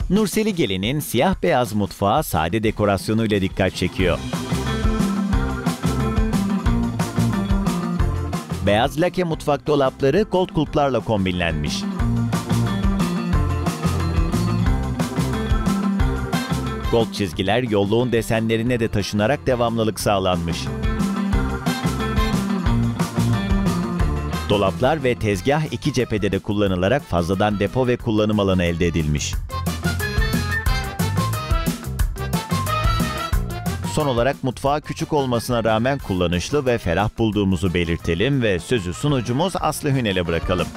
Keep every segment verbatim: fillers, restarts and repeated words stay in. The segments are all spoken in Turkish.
Nurseli Gelin'in siyah beyaz mutfağı sade dekorasyonuyla dikkat çekiyor. Beyaz lake mutfak dolapları gold kulplarla kombinlenmiş. Gold çizgiler yolluğun desenlerine de taşınarak devamlılık sağlanmış. Dolaplar ve tezgah iki cephede de kullanılarak fazladan depo ve kullanım alanı elde edilmiş. Son olarak mutfağı küçük olmasına rağmen kullanışlı ve ferah bulduğumuzu belirtelim ve sözü sunucumuz Aslı Hünel'e bırakalım.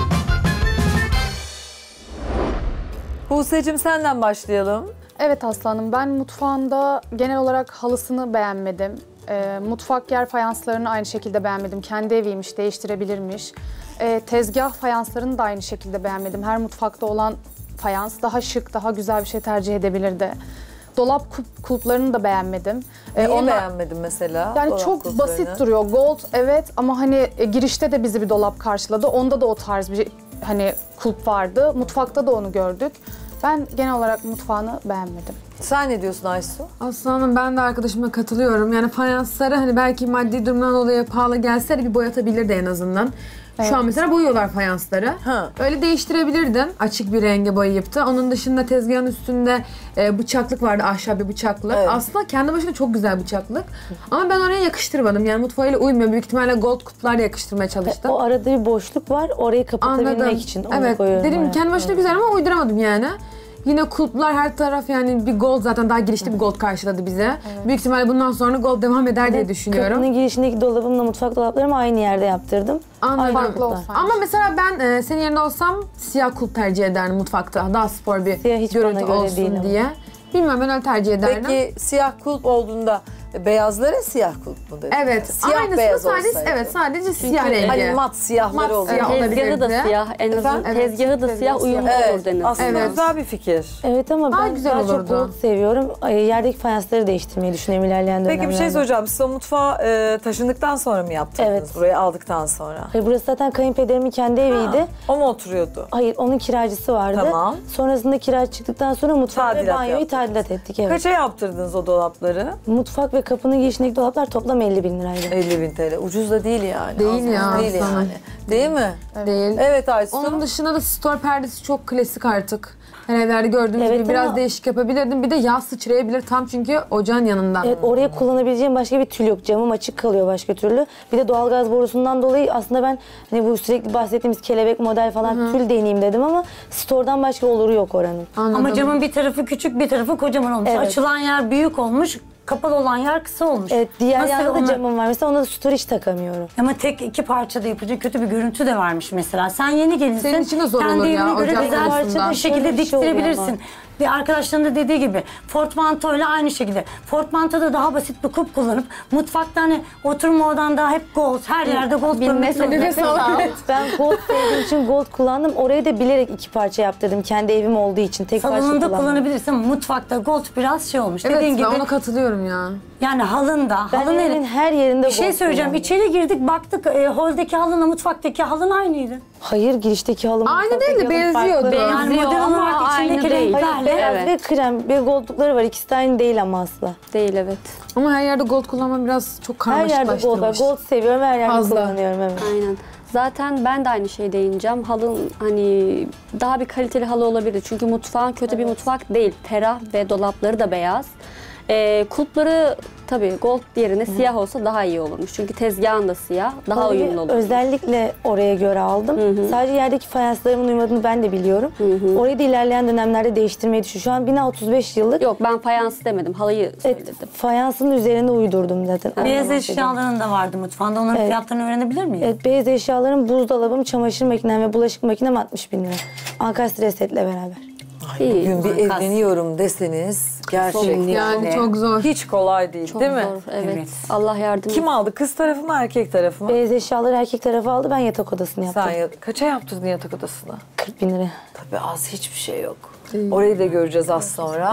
Buse'cim senden başlayalım. Evet Aslanım, ben mutfağında genel olarak halısını beğenmedim. E, mutfak yer fayanslarını aynı şekilde beğenmedim. Kendi eviymiş, değiştirebilirmiş. E, tezgah fayanslarını da aynı şekilde beğenmedim. Her mutfakta olan fayans daha şık, daha güzel bir şey tercih edebilirdi. Dolap kulp, kulplarını da beğenmedim. Neyi onlar, beğenmedin mesela? Yani dolap çok kulplarını? basit duruyor. Gold evet ama hani e, girişte de bizi bir dolap karşıladı. Onda da o tarz bir hani kulp vardı. Mutfakta da onu gördük. Ben genel olarak mutfağını beğenmedim. Sen ne diyorsun Aysu? Aslanım ben de arkadaşıma katılıyorum. Yani fayansları hani belki maddi durumdan dolayı pahalı gelse de bir boyatabilirdi en azından. Evet. Şu an mesela boyuyorlar fayansları. Ha. Öyle değiştirebilirdin. Açık bir renge boyayıp da. Onun dışında tezgahın üstünde e, bıçaklık vardı. Ahşap bir bıçaklık. Evet. Aslında kendi başına çok güzel bıçaklık. Ama ben oraya yakıştırmadım. Yani mutfağıyla uymuyor. Büyük ihtimalle gold kutularla yakıştırmaya çalıştım. O arada bir boşluk var. Orayı kapatabilmek Anladım. için onu Evet. koyuyorum. Dedim oraya. kendi başına güzel ama uyduramadım yani. Yine kulplar her taraf yani bir gold zaten daha girişte bir gold karşıladı bize. Evet. Büyük ihtimalle bundan sonra gold devam eder diye düşünüyorum. Kapının girişindeki dolabımla mutfak dolaplarımı aynı yerde yaptırdım. Anladım. Farklı olsaymış. Ama mesela ben e, senin yerinde olsam siyah kulp tercih ederdim mutfakta. Daha spor bir Siyah hiç bana görüntü göre olsun değil ama. diye. Bilmiyorum ben öyle tercih ederdim. Peki siyah kulp olduğunda beyazlara siyah kulp mu dedin? Evet. Siyah Aynısı beyaz sadece olsaydı. evet sadece siyah rengi. Hani mat siyahları Mat oluyor. siyah. Tezgahı da olabilirdi. siyah, en azından Efendim? Evet, tezgahı da tezgahı siyah uyumlu Evet, olur denir. aslında Evet. güzel bir fikir. Evet ama Daha ben güzel daha çok olurdu. gold seviyorum. Ay, yerdeki fayansları değiştirmeyi düşünüyorum ilerleyen dönemlerde. Peki bir şey soracağım. Siz o mutfağı e, taşındıktan sonra mı yaptınız? Evet. Burayı aldıktan sonra. Hayır, burası zaten kayınpederimin kendi eviydi. O mu oturuyordu? Hayır, onun kiracısı vardı. Tamam. Sonrasında kiracı çıktıktan sonra mutfak ve Tadilat banyoyu yaptınız. tadilat ettik. Evet. Kaça yaptırdınız o dolapları? Mutfak ve kapının girişindeki dolaplar toplam elli bin liraydı. elli bin TL. Ucuz da değil yani. Değil Az buz ya, Değil sana. yani. Değil mi? Değil. Evet Aysu. Onun dışında da store perdesi çok klasik artık. Her evlerde gördüğümüz Evet gibi biraz ama- değişik yapabilirdim. Bir de yağ sıçrayabilir tam çünkü ocağın yanında. Evet, oraya kullanabileceğim başka bir tül yok. Camım açık kalıyor başka türlü. Bir de doğalgaz borusundan dolayı aslında ben hani bu sürekli bahsettiğimiz kelebek model falan tül deneyeyim dedim ama store'dan başka oluru yok oranın. Anladım. Ama camın bir tarafı küçük, bir tarafı kocaman olmuş. Evet. Açılan yer büyük olmuş, kapalı olan yer kısa olmuş. Evet, diğer Nasıl yanda da ona- camım var. Mesela onda da storage takamıyorum. Ama tek iki parçada yapınca kötü bir görüntü de varmış mesela. Sen yeni gelinsin. Senin için de zor kendi olur ya, evine göre ocak güzel konusunda. bir şekilde Şöyle bir şey oluyor diktirebilirsin. Bir arkadaşların da dediği gibi portmanto ile aynı şekilde. Portmantoda daha basit bir kup kullanıp mutfakta hani oturma odan daha hep gold. Her yerde gold görmek Nefes al. Ben gold sevdiğim için gold kullandım. Orayı da bilerek iki parça yaptırdım. Kendi evim olduğu için tek parça Salonunda kullanmadım. kullanabilirsin ama mutfakta gold biraz şey olmuş. Evet Dediğin ben gibi ona katılıyorum ya. yani halında. Ben halın evin her yerinde Bir şey gold söyleyeceğim. kullandım. İçeri girdik baktık e, holdeki halınla mutfaktaki halın aynıydı. Hayır, girişteki halım. Aynı mutfaktaki değil de halım benziyordu. farklı. Yani Benziyor model ama olarak aynı içindeki değil. Hayır, renklerle. beyaz Evet. ve krem ve goldlukları var. İkisi de aynı değil ama asla. Değil, evet. Ama her yerde gold kullanma biraz çok Her yerde gold var. karmaşıklaştırmış. Gold seviyorum, her yerde Fazla. kullanıyorum. Evet. Aynen. Zaten ben de aynı şeyi değineceğim. Halın hani daha bir kaliteli halı olabilir. Çünkü mutfağın kötü bir mutfak değil. Ferah ve dolapları da beyaz. Ee, kulpları tabii gold yerine siyah olsa daha iyi olurmuş. Çünkü tezgahın da siyah. Daha Halıyı uyumlu olur. özellikle oraya göre aldım. Sadece yerdeki fayanslarımın uymadığını ben de biliyorum. Orayı da ilerleyen dönemlerde değiştirmeyi düşünüyorum. Şu an bina otuz beş yıllık. Yok, ben fayans demedim. Halıyı söyledim. Evet, fayansın üzerine uydurdum zaten. Beyaz Ondan eşyaların da vardı mutfağında. Onların Evet. fiyatlarını öğrenebilir miyim? Evet, beyaz eşyalarım, buzdolabım, çamaşır makinem ve bulaşık makinem altmış bin lira. Ankastre setle beraber. İyi. Bugün bir Makas. evleniyorum deseniz gerçekten Yani çok zor. hiç kolay değil Çok değil mi? zor. Evet. Evet. Allah yardım Kim aldı? Kız tarafı mı erkek tarafı mı? Beyaz eşyaları erkek tarafı aldı, ben yatak odasını yaptım. Sen ya- kaça yaptırdın yatak odasını? kırk bin lira. Tabii az hiçbir şey yok. Orayı da göreceğiz az sonra.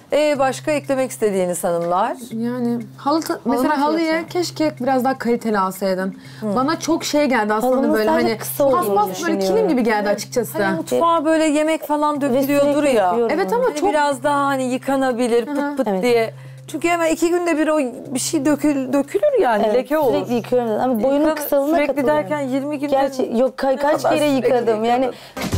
Ee, başka eklemek istediğiniz hanımlar? Yani halı ta- mesela halıyı fiyatı. keşke biraz daha kaliteli alsaydın. Bana çok şey geldi aslında Halımız böyle sadece hani kısa olduğunu paspas böyle düşünüyorum. kilim gibi geldi açıkçası. Hani mutfağa böyle yemek falan dökülüyordur sürekli ya. yapıyorum Evet ama Hani çok biraz daha hani yıkanabilir pıt pıt Evet. diye. Çünkü hemen iki günde bir o bir şey dökül, dökülür yani Evet, leke olur. sürekli yıkıyorum zaten. Ama boyunun Yıkan- kısalığına Sürekli katılıyorum. derken yirmi günde Gerçi yok ka- kaç kadar kere sürekli yıkadım. Yani yıkadın?